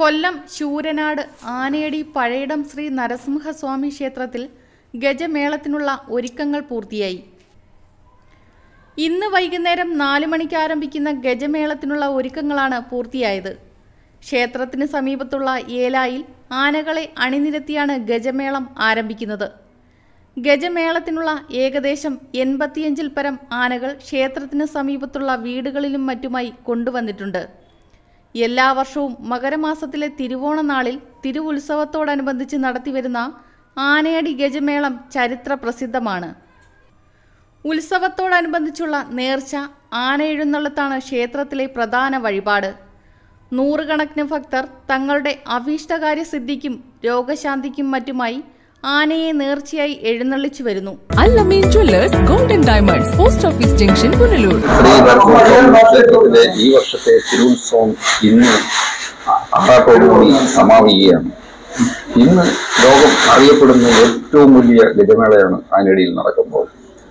കൊല്ലം ശൂരനാട് ആനയടി പഴയിടം ശ്രീ നരസിംഹസ്വാമി ക്ഷേത്രത്തിൽ ഗജമേളത്തിനുള്ള ഒരുക്കങ്ങൾ പൂർത്തിയായി. ഇന്ന് വൈകുന്നേരം 4 മണിക്ക് ആരംഭിക്കുന്ന ഗജമേളത്തിനുള്ള ഒരുക്കങ്ങളാണ് പൂർത്തിയായത്. ക്ഷേത്രത്തിന് സമീപത്തുള്ള ഏലായിൽ ആനകളെ അണിനിരത്തിയാണ് ഗജമേളം ആരംഭിക്കുന്നത്. ഗജമേളത്തിനുള്ള ഏകദേശം 85-ൽ പരം ആനകൾ ക്ഷേത്രത്തിന് സമീപത്തുള്ള വീടുകളിലും മറ്റുമായി കൊണ്ടുവന്നിട്ടുണ്ട്. എല്ലാ വർഷവും മകരമാസത്തിലെ തിരുവോണനാളിൽ തിരുവുത്സവത്തോടനുബന്ധിച്ച് നടത്തിവരുന്ന ആനയടി ഗജമേളം ചരിത്ര പ്രസിദ്ധമാണ്. ഉത്സവത്തോടനുബന്ധിച്ചുള്ള നേർച്ച, ആന എഴുന്നള്ളത്താണ് ക്ഷേത്രത്തിലെ പ്രധാന വഴിപാട്. നൂറുകണക്കിന് ഭക്തർ തങ്ങളുടെ അഭീഷ്ടകാര്യസിദ്ധിക്കും രോഗശാന്തിക്കും മറ്റുമായി ആനയെ നേർച്ചയായി എഴുന്നള്ളിച്ചു വരുന്നു. Al-Ameen jewellers golden diamonds, post office junction, Punalur. ക്ഷേത്രത്തിലെ ഈ വർഷത്തെ തിരുവുത്സവം ഇന്ന് ആറാട്ടോടുകൂടി സമാപിക്കുകയാണ്. ഇന്ന് ലോകം അറിയപ്പെടുന്ന ഏറ്റവും വലിയ ഗജമേളയാണ് ആനയടിയിൽ നടക്കുമ്പോൾ.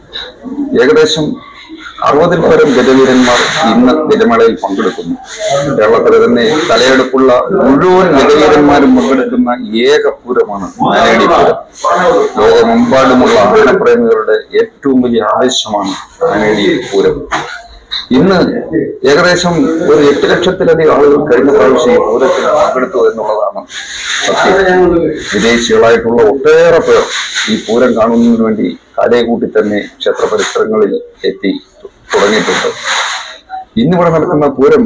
ഏകദേശം 60-ൽ പരം ഗജവീരന്മാർ ഇന്ന് ഗജമേളയിൽ പങ്കെടുക്കുന്നു. കേരളത്തിലെ തന്നെ തലയെടുപ്പുള്ള മുഴുവൻ ഗജവീരന്മാരും പങ്കെടുക്കുന്ന ഏക പൂരമാണ് ആനയടി പൂരം. ലോകമെമ്പാടുമുള്ള ആനപ്രേമികളുടെ ഏറ്റവും വലിയ ആവേശമാണ് ആനയടി പൂരം. ഇന്ന് ഏകദേശം ഒരു 8 ലക്ഷത്തിലധികം ആളുകൾ കഴിഞ്ഞ പ്രാവശ്യം ഈ പൂരത്തിൽ പങ്കെടുത്തു എന്നുള്ളതാണ് സത്യം. വിദേശികളായിട്ടുള്ള ഒട്ടേറെ പേർ ഈ പൂരം കാണുന്നതിന് വേണ്ടി കാലയെക്കൂട്ടി തന്നെ ക്ഷേത്ര പരിസരങ്ങളിൽ എത്തി തുടങ്ങിയിട്ടുണ്ട്. ഇന്നിവിടെ നടക്കുന്ന പൂരം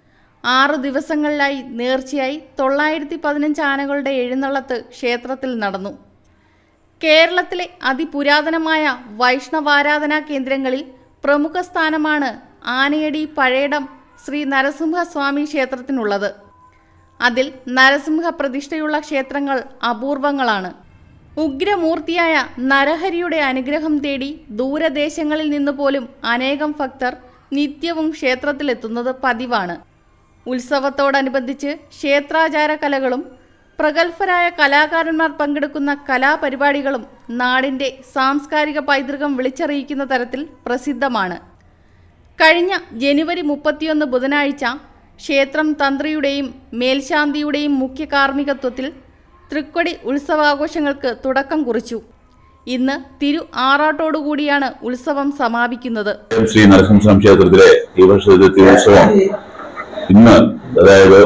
6 ദിവസങ്ങളിലായി നേർച്ചയായി 915 ആനകളുടെ എഴുന്നള്ളത്ത് ക്ഷേത്രത്തിൽ നടന്നു. കേരളത്തിലെ അതിപുരാതനമായ വൈഷ്ണവാരാധനാ കേന്ദ്രങ്ങളിൽ പ്രമുഖ സ്ഥാനമാണ് ആനയടി പഴയിടം ശ്രീ നരസിംഹസ്വാമി ക്ഷേത്രത്തിനുള്ളത്. അതിൽ നരസിംഹ പ്രതിഷ്ഠയുള്ള ക്ഷേത്രങ്ങൾ അപൂർവങ്ങളാണ്. ഉഗ്രമൂർത്തിയായ നരഹരിയുടെ അനുഗ്രഹം തേടി ദൂരദേശങ്ങളിൽ നിന്ന് പോലും അനേകം ഭക്തർ നിത്യവും ക്ഷേത്രത്തിലെത്തുന്നത് പതിവാണ്. ഉത്സവത്തോടനുബന്ധിച്ച് ക്ഷേത്രാചാര കലകളും പ്രഗത്ഭരായ കലാകാരന്മാർ പങ്കെടുക്കുന്ന കലാപരിപാടികളും നാടിൻ്റെ സാംസ്കാരിക പൈതൃകം വിളിച്ചറിയിക്കുന്ന തരത്തിൽ പ്രസിദ്ധമാണ്. കഴിഞ്ഞ ജനുവരി 31 ബുധനാഴ്ച ക്ഷേത്രം തന്ത്രിയുടെയും മേൽശാന്തിയുടെയും മുഖ്യ കാർമ്മികത്വത്തിൽ തൃക്കൊടി ഉത്സവാഘോഷങ്ങൾക്ക് തുടക്കം കുറിച്ചു. ഇന്ന് തിരു ആറാട്ടോടുകൂടിയാണ് ഉത്സവം സമാപിക്കുന്നത്. ശ്രീ നരസിംഹസ്വാമി ക്ഷേത്രത്തിലെ ഈ വർഷത്തെ തിരുവുത്സവം ഇന്ന്, അതായത്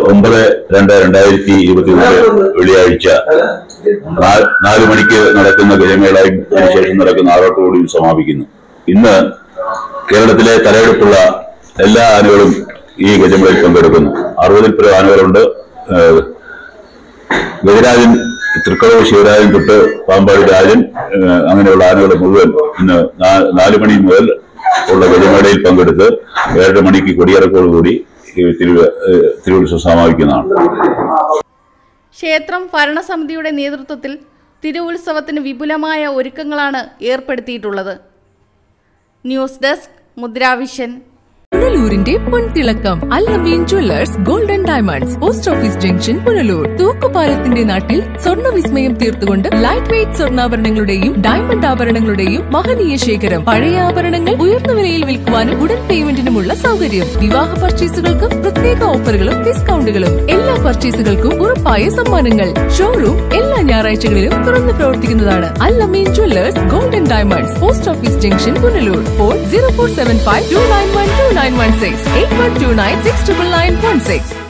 9/2/2024 വെള്ളിയാഴ്ച 4 മണിക്ക് നടക്കുന്ന ഗജമേളയും അതിനുശേഷം നടക്കുന്ന ആറാട്ടോടുകൂടിയും സമാപിക്കുന്നു. ഇന്ന് കേരളത്തിലെ തലയെടുപ്പുള്ള എല്ലാ ആനകളും ഈ ഗജമേളയിൽ പങ്കെടുക്കുന്നു. 60-ൽ പരം ആനകളുണ്ട്. ഗജരാജൻ, തൃക്കടവ് ശിവരാജൻ തൊട്ട് പാമ്പാടി രാജൻ, അങ്ങനെയുള്ള ആനകൾ മുഴുവൻ ഇന്ന് 4 മണി മുതൽ ഉള്ള ഗജമേളയിൽ പങ്കെടുത്ത് 7 മണിക്ക് കൊടിയിറക്കോടുകൂടി തിരുവുത്സവം സമാപിക്കുന്നതാണ്. ക്ഷേത്രം ഭരണസമിതിയുടെ നേതൃത്വത്തിൽ തിരുവുത്സവത്തിന് വിപുലമായ ഒരുക്കങ്ങളാണ് ഏർപ്പെടുത്തിയിട്ടുള്ളത്. News desk Mudravision. പുനലൂരിന്റെ പൊൻതിളക്കം Al-Ameen jewellers golden diamonds, post office junction, Punalur. തൂക്കുപാലത്തിന്റെ നാട്ടിൽ സ്വർണ്ണ വിസ്മയം തീർത്തുകൊണ്ട് ലൈറ്റ് വെയ്റ്റ് സ്വർണ്ണാഭരണങ്ങളുടെയും ഡയമണ്ട് ആഭരണങ്ങളുടെയും മഹനീയ ശേഖരം. പഴയ ആഭരണങ്ങൾ ഉയർന്ന വിലയിൽ വിൽക്കുവാനും ഉടൻ പേയ്മെന്റിനുമുള്ള സൗകര്യം. വിവാഹ പർച്ചേസുകൾക്കും പ്രത്യേക ഓഫറുകളും ഡിസ്കൗണ്ടുകളും. എല്ലാ പർച്ചേസുകൾക്കും ഉറപ്പായ സമ്മാനങ്ങൾ. ഷോറൂം എല്ലാ ഞായറാഴ്ചകളിലും തുറന്നു പ്രവർത്തിക്കുന്നതാണ്. Al-Ameen jewellers golden diamonds, post office junction, Punalur. Phone 0475 291 2916 8129 69916.